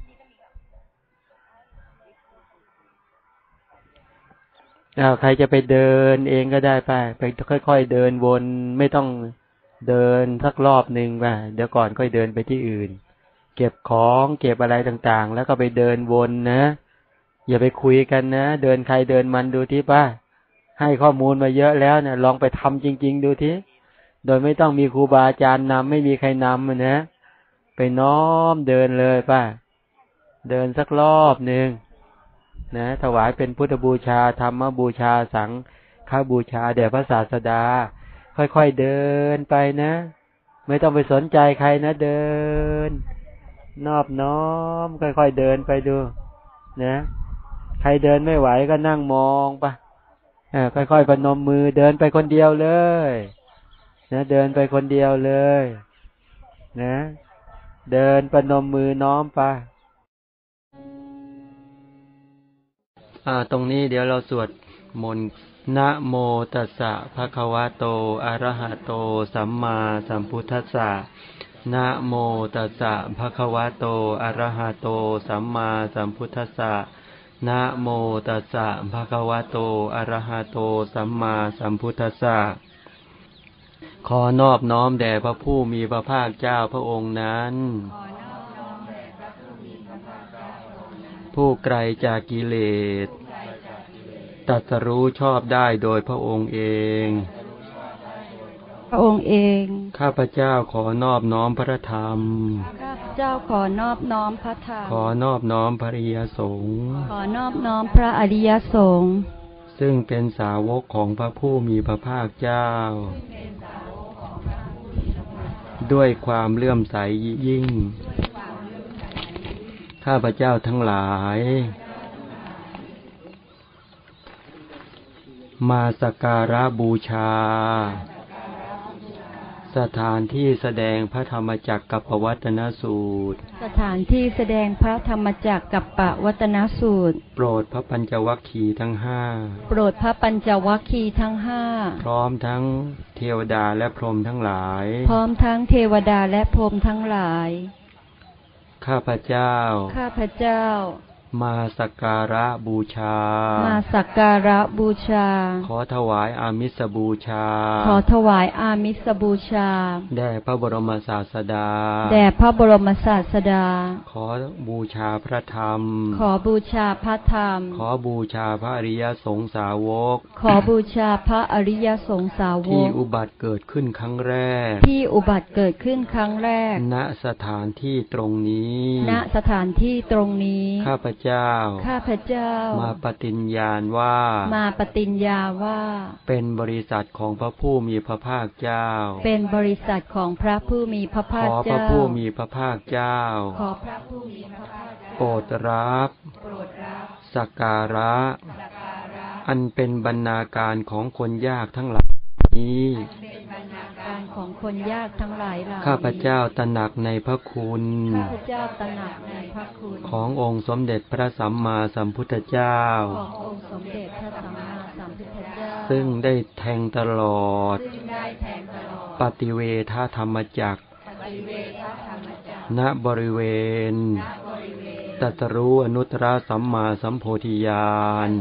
ใครจะไปเดินเองก็ได้ไปค่อยๆเดินวนไม่ต้องเดินสักรอบหนึ่งไปเดี๋ยวก่อนค่อยเดินไปที่อื่นเก็บของเก็บอะไรต่างๆแล้วก็ไปเดินวนนะอย่าไปคุยกันนะเดินใครเดินมันดูที่ป้าให้ข้อมูลมาเยอะแล้วเนี่ยลองไปทำจริงๆดูที่โดยไม่ต้องมีครูบาอาจารย์นำไม่มีใครนำนะไปน้อมเดินเลยป้าเดินสักรอบหนึ่งนะถวายเป็นพุทธบูชาธรรมบูชาสังฆบูชาแด่พระศาสดาค่อยๆเดินไปนะไม่ต้องไปสนใจใครนะเดินนอบน้อมค่อยๆเดินไปดูนะใครเดินไม่ไหวก็นั่งมองไปค่อยๆพนมมือเดินไปคนเดียวเลยนะเดินไปคนเดียวเลยนะเดินพนมมือน้อมไปตรงนี้เดี๋ยวเราสวดมนต์นะโมตัสสะภะคะวะโตอะระหะโตสัมมาสัมพุทธัสสะนะโมตัสสะภะคะวะโตอะระหะโตสัมมาสัมพุทธัสสะนะโมตัสสะภะคะวะโตอะระหะโตสัมมาสัมพุทธัสสะขอนอบน้อมแด่พระผู้มีพระภาคเจ้าพระองค์นั้นผู้ไกลจากกิเลสตรัสรู้ชอบได้โดยพระองค์เองข้าพเจ้าขอนอบน้อมพระธรรมข้าพเจ้าขอนอบน้อมพระธรรมขอนอบน้อมพระอริยสงฆ์ขอนอบน้อมพระอริยสงฆ์ซึ่งเป็นสาวกของพระผู้มีพระภาคเจ้าด้วยความเลื่อมใสยิ่งข้าพเจ้าทั้งหลายมาสักการะบูชาสถานที่แสดงพระธรรมจักรกัปปวัตนสูตรสถานที่แสดงพระธรรมจักรกัปปวัตนสูตรโปรดพระปัญจวัคคีย์ทั้งห้าโปรดพระปัญจวัคคีย์ทั้งห้าพร้อมทั้งเทวดาและพรหมทั้งหลายพร้อมทั้งเทวดาและพรหมทั้งหลายข้าพเจ้ามาสักการะบูชาขอถวายอามิสบูชาแด่พระบรมศาสดาขอบูชาพระธรรมขอบูชาพระอริยสงสาวกที่อุบัติเกิดขึ้นครั้งแรกณสถานที่ตรงนี้ข้าพเจ้ามาปฏิญญาณว่าเป็นบริษัทของพระผู้มีพระภาคเจ้าขอพระผู้มีพระภาคเจ้าโปรดรับสักการะอันเป็นบรรณาการของคนยากทั้งหลายนี้ข้าพเจ้าตระหนักในพระคุณขององค์สมเด็จพระสัมมาสัมพุทธเจ้าซึ่งได้แทงตลอดปฏิเวทธรรมจักรณบริเวณตรัสรู้อนุตตรสัมมาสัมโพธิญาณ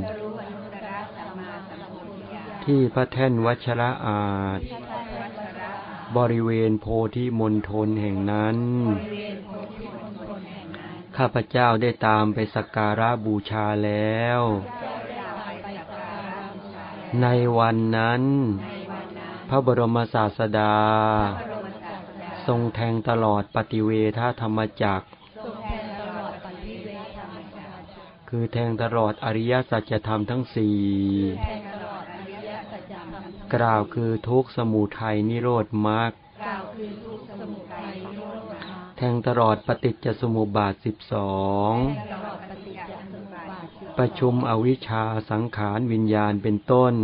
ที่พระแท่นวัชระอาจบริเวณโพธิมณฑลแห่งนั้นข้าพเจ้าได้ตามไปสักการะบูชาแล้วในวันนั้นพระบรมศาสดาทรงแทงตลอดปฏิเวทธรรมจักรคือแทงตลอดอริยสัจธรรมทั้งสี่กล่าวคือทุกข์สมุทัยนิโรธมรรคแทงตลอดปฏิจจสมุปบาท12ประชุมอวิชชาสังขารวิญญาณเป็นต้น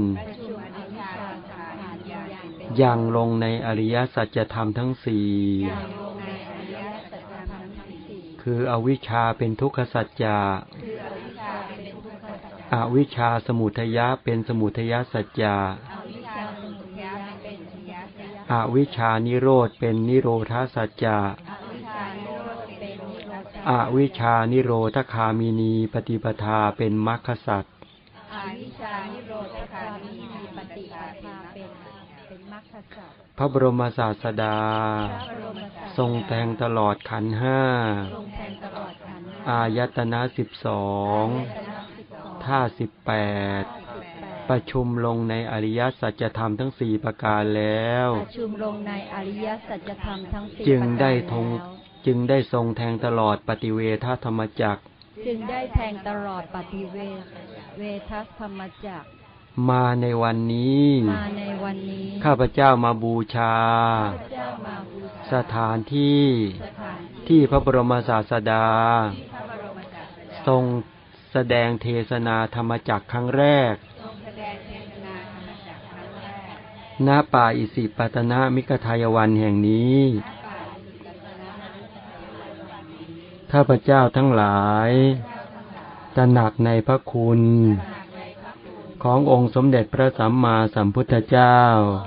ยังลงในอริยสัจธรรมทั้งสี่คืออวิชชาเป็นทุกขสัจจะอวิชชาสมุทัยะเป็นสมุทัยสัจจะอวิชชานิโรธเป็นนิโรธสัจจะอวิชชานิโรธคามินีปฏิปทาเป็นมรรคสัจพระบรมศาสดาทรงแทงตลอดขันธ์ห้าอายตนะ12ธาตุ18ประชุมลงในอริยสัจธรรมทั้งสี่ประการแล้วจึงได้ทรงแทงตลอดปฏิเวทธรรมจักรมาในวันนี้ข้าพเจ้ามาบูชาสถานที่พระบรมศาสดาทรงแสดงเทศนาธรรมจักรครั้งแรกณป่าอิสิปตนมิกทายวันแห่งนี้ข้าพเจ้าทั้งหลายตระหนักในพระคุณขององค์สมเด็จพระสัมมาสัมพุทธเจ้า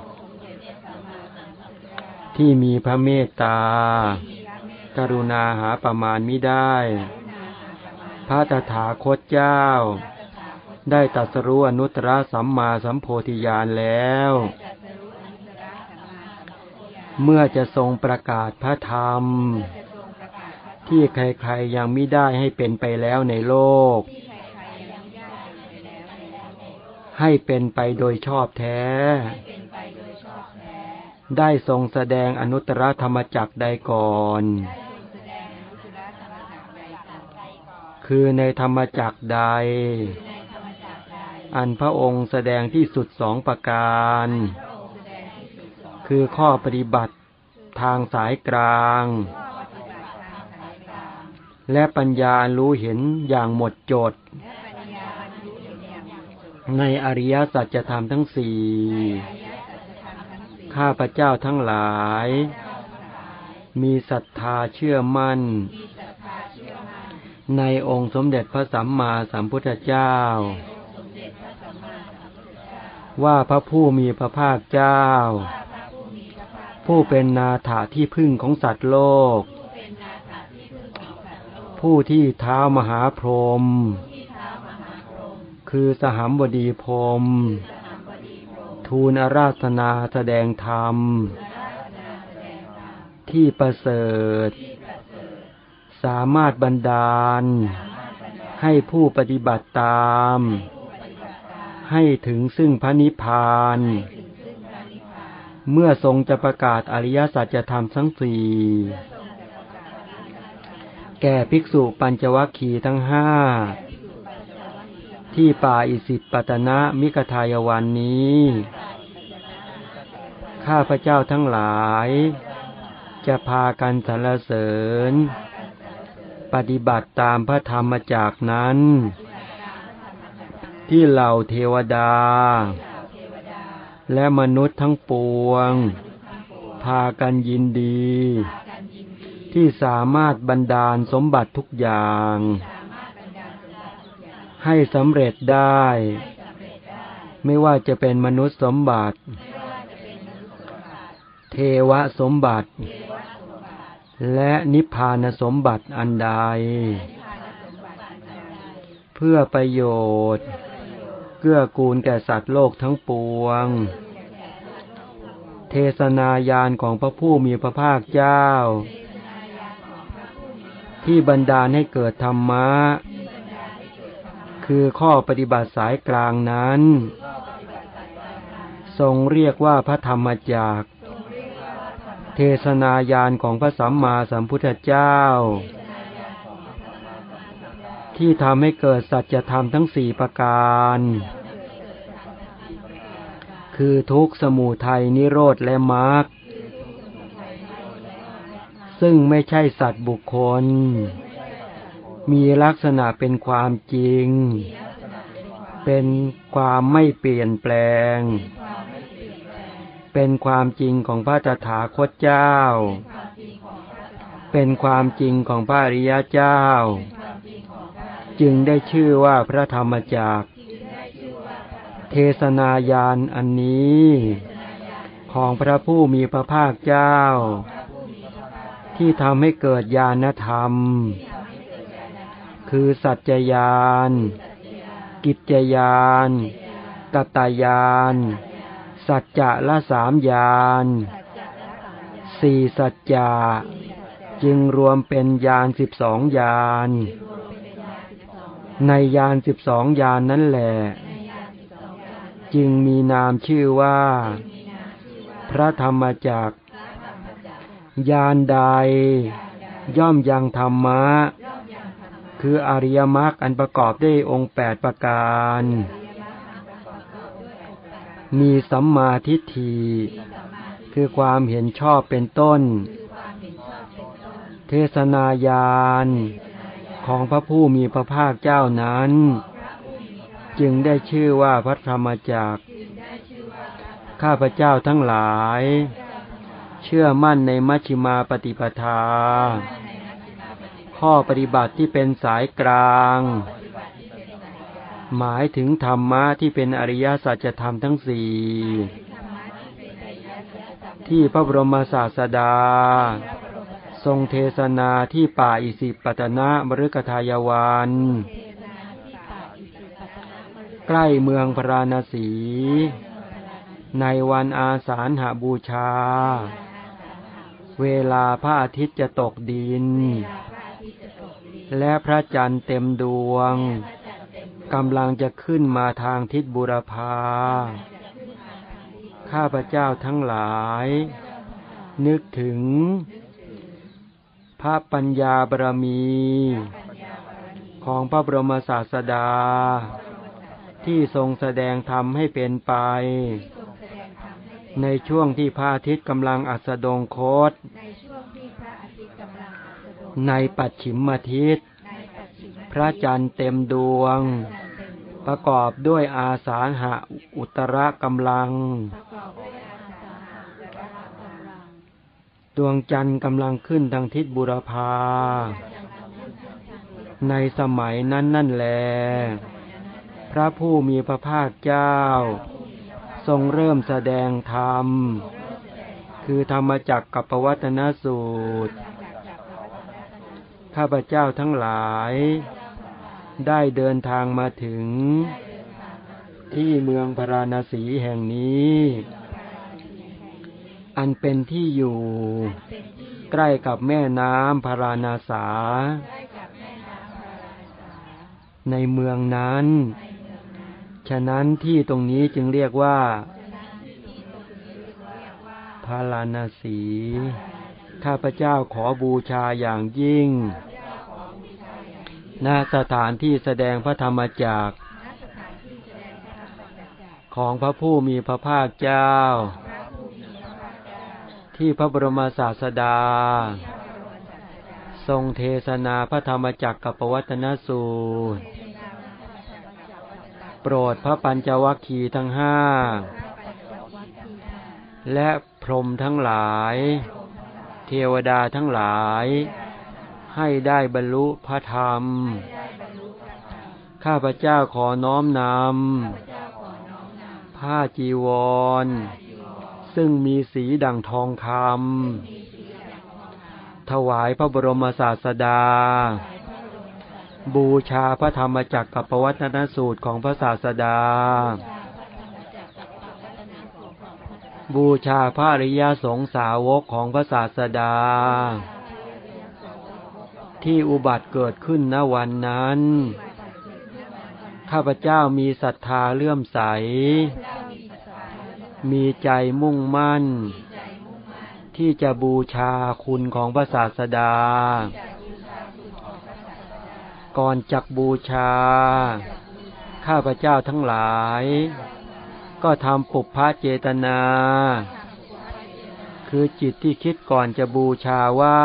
ที่มีพระเมตตากรุณาหาประมาณมิได้พระตถาคตเจ้าได้ตรัสรู้อนุตตรสัมมาสัมโพธิญาณแล้วเมื่อจะทรงประกาศพระธรรมที่ใครๆยังมิได้ให้เป็นไปแล้วในโลกให้เป็นไปโดยชอบแท้ได้ทรงแสดงอนุตตรธรรมจักรใดก่อนคือในธรรมจักรใดอันพระองค์แสดงที่สุด2ประการคือข้อปฏิบัติทางสายกลางและปัญญารู้เห็นอย่างหมดจดในอริยสัจธรรมทั้งสี่ข้าพเจ้าทั้งหลายมีศรัทธาเชื่อมั่นในองค์สมเด็จพระสัมมาสัมพุทธเจ้าว่าพระผู้มีพระภาคเจ้าผู้เป็นนาถาที่พึ่งของสัตว์โลกผู้ที่เท้ามหาพรหมคือสหัมบดีพรหมทูลอาราธนาแสดงธรรมที่ประเสริฐสามารถบันดาลให้ผู้ปฏิบัติตามให้ถึงซึ่งพระนิพพานเมื่อทรงจะประกาศอริยสัจธรรมทั้งสี่แก่ภิกษุปัญจวัคคีย์ทั้งห้าที่ป่าอิสิปตนมิกทายวันนี้ข้าพเจ้าทั้งหลายจะพากันสรรเสริญปฏิบัติตามพระธรรมจักรนั้นที่เหล่าเทวดาและมนุษย์ทั้งปวงพากันยินดีที่สามารถบันดาลสมบัติทุกอย่างให้สำเร็จได้ไม่ว่าจะเป็นมนุษย์สมบัติเทวสมบัติและนิพพานสมบัติอันใดเพื่อประโยชน์เกื้อกูลแก่สัตว์โลกทั้งปวงเทศนาญาณของพระผู้มีพระภาคเจ้าที่บันดาลให้เกิดธรรมะคือข้อปฏิบัติสายกลางนั้นทรงเรียกว่าพระธรรมจักรเทศนาญาณของพระสัมมาสัมพุทธเจ้าที่ทำให้เกิดสัจธรรมทั้งสี่ประการคือทุกข์สมุทัยนิโรธและมรรคซึ่งไม่ใช่สัตว์บุคคลมีลักษณะเป็นความจริงเป็นความไม่เปลี่ยนแปลงเป็นความจริงของพระตถาคตเจ้าเป็นความจริงของพระอริยเจ้าจึงได้ชื่อว่าพระธรรมจักรเทศนาญาณอันนี้ของพระผู้มีพระภาคเจ้าที่ทำให้เกิดญาณธรรมคือสัจจญาณกิจจญาณกัตตญาณสัจจะละสามญาณสี่สัจจะจึงรวมเป็นญาณ12ญาณในญาณ12ญาณนั่นแหละจึงมีนามชื่อว่าพระธรรมจักรญาณใดย่อมยังธรรมะคืออริยมรรคอันประกอบด้วยองค์8ประการมีสัมมาทิฏฐิคือความเห็นชอบเป็นต้นเทศนาญาณของพระผู้มีพระภาคเจ้านั้นจึงได้ชื่อว่าพระธรรมจักรข้าพเจ้าทั้งหลายเชื่อมั่นในมัชฌิมาปฏิปทาข้อปฏิบัติที่เป็นสายกลางหมายถึงธรรมะที่เป็นอริยสัจธรรมทั้งสี่ที่พระบรมศาสดาทรงเทศนาที่ป่าอิสิปตนมฤคทายวันใกล้เมืองพาราณสีในวันอาสาฬหบูชาเวลาพระอาทิตย์จะตกดินและพระจันทร์เต็มดวงกำลังจะขึ้นมาทางทิศบุรพาข้าพเจ้าทั้งหลายนึกถึงพระปัญญาบารมีของพระบรมศาสดาที่ทรงแสดงธรรมให้เป็นไปในช่วงที่พระอาทิตย์กำลังอัสดงคตในปัจฉิมทิศพระจันทร์เต็มดวงประกอบด้วยอาสาหะอุตรกำลังดวงจันทร์กำลังขึ้นทางทิศบุรพาในสมัยนั้นนั่นแลพระผู้มีพระภาคเจ้าทรงเริ่มแสดงธรรมคือธรรมจักรกัปปวัตตนสูตรข้าพเจ้าทั้งหลายได้เดินทางมาถึงที่เมืองพาราณสีแห่งนี้อันเป็นที่อยู่ใกล้กับแม่น้ำพาราณสาในเมืองนั้นฉะนั้นที่ตรงนี้จึงเรียกว่าพาราณสีข้าพเจ้าขอบูชาอย่างยิ่งณสถานที่แสดงพระธรรมจักรของพระผู้มีพระภาคเจ้าที่พระบรมศาสดาทรงเทศนาพระธรรมจักรกัปปวัตตนสูตรโปรดพระปัญจวัคคีย์ทั้งห้าและพรหมทั้งหลายเทวดาทั้งหลายให้ได้บรรลุพระธรรมข้าพเจ้าขอน้อมนำผ้าจีวรซึ่งมีสีดั่งทองคำถวายพระบรมศาสดาบูชาพระธรรมจักรกับปวัตตนสูตรของพระศาสดาบูชาพระอริยสงฆ์สาวกของพระศาสดาที่อุบัติเกิดขึ้นณวันนั้นข้าพเจ้ามีศรัทธาเลื่อมใสมีใจมุ่งมั่นที่จะบูชาคุณของพระศาสดาก่อนจักบูชาข้าพเจ้าทั้งหลายก็ทำปุพพเจตนาคือจิตที่คิดก่อนจะบูชาว่า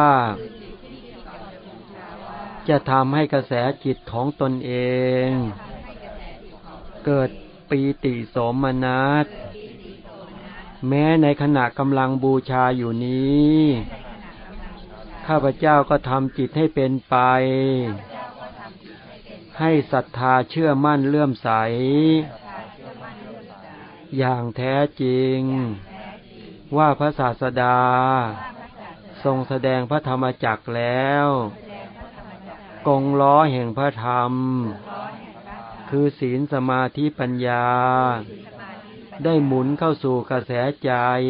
จะทำให้กระแสจิตของตนเองเกิดปีติโสมนัสแม้ในขณะกำลังบูชาอยู่นี้ข้าพเจ้าก็ทำจิตให้เป็นไปให้ศรัทธาเชื่อมั่นเลื่อมใสอย่างแท้จริงว่าพระศาสดาทรงแสดงพระธรรมจักรแล้วกงล้อแห่งพระธรรมคือศีลสมาธิปัญญาได้หมุนเข้าสู่กระแสใจ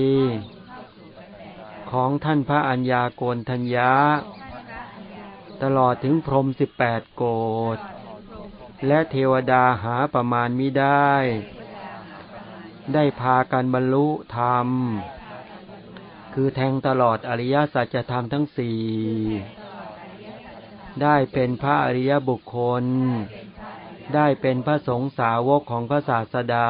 ของท่านพระอัญญาโกณฑัญญะตลอดถึงพรหม18 โกฏและเทวดาหาประมาณมิได้พากันบรรลุธรรมคือแทงตลอดอริยสัจธรรมทั้งสี่ได้เป็นพระอริยบุคคลได้เป็นพระสงฆ์สาวกของพระศาสดา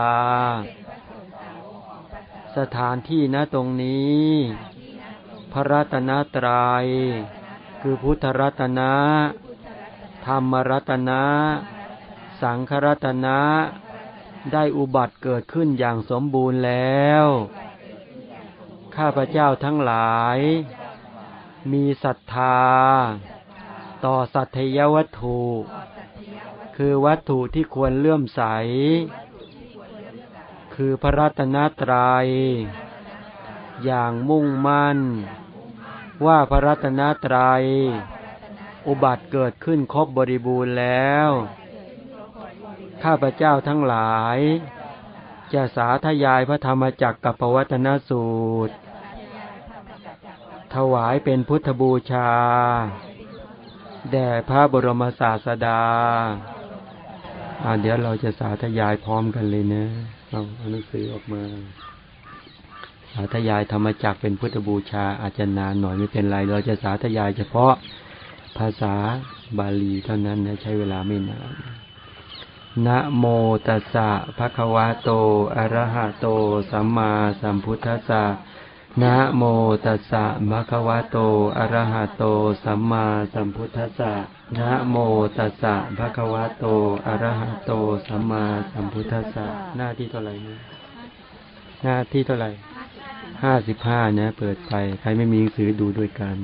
สถานที่ณตรงนี้พระรัตนตรัยคือพุทธรัตนะธรรมรัตนะสังฆรัตนะได้อุบัติเกิดขึ้นอย่างสมบูรณ์แล้วข้าพเจ้าทั้งหลายมีศรัทธาต่อสัตถยวัตถุคือวัตถุที่ควรเลื่อมใสคือพระรัตนตรัยอย่างมุ่งมั่นว่าพระรัตนตรัยอุบัติเกิดขึ้นครบบริบูรณ์แล้วข้าพเจ้าทั้งหลายจะสาธยายพระธรรมจักรกับปวัตตนสูตรถวายเป็นพุทธบูชาแด่พระบรมศาสดาเดี๋ยวเราจะสาธยายพร้อมกันเลยนะเอาหนังสือออกมาสาธยายธรรมจักรเป็นพุทธบูชาอาจจะนานหน่อยไม่เป็นไรเราจะสาธยายเฉพาะภาษาบาลีเท่านั้นนะใช้เวลาไม่นานนะโมตัสสะภะคะวะโตอะระหะโตสัมมาสัมพุทธัสสะนะโมตัสสะภะคะวะโตอะระหะโตสัมมาสัมพุทธัสสะนะโมตัสสะภะคะวะโตอะระหะโตสัมมาสัมพุทธัสสะหน้าที่เท่าไหร่นะหน้าที่เท่าไหร่55นะเปิดไปใครไม่มีหนังสือดูด้วยกัน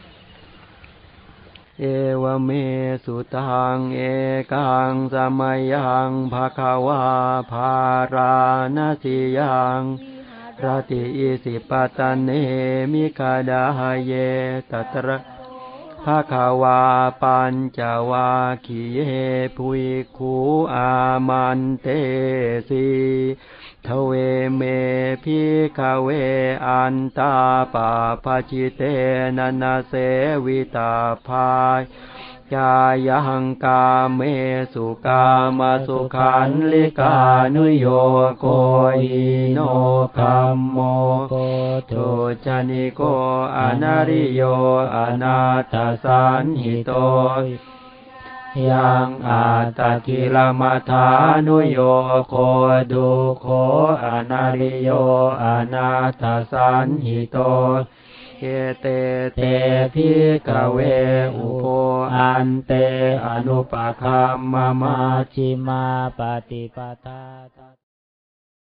เอวเมสุตังเอกังสมัยยังภควาภาราณสียังรติอิสิปตันเนมิกาดาเยตัตระภควาปัญจวาคีเยภุยคูอามันเตสีทเวเมพิกเวอันตาปาปจิเตนะนะเสวิตาภายกายังกาเมสุกามสุขันลิกานุโยโกอิโนคัมโมโกตุจานิโกอนาริโยอนาตสันหิโตยังอาตกิลมัฏฐานุโยโคดุโคอนาริโยอนาตสันหิโตเอเตเตภิกเวอุโภอันเตอนุปคัมมะมาชิมาปฏิปทา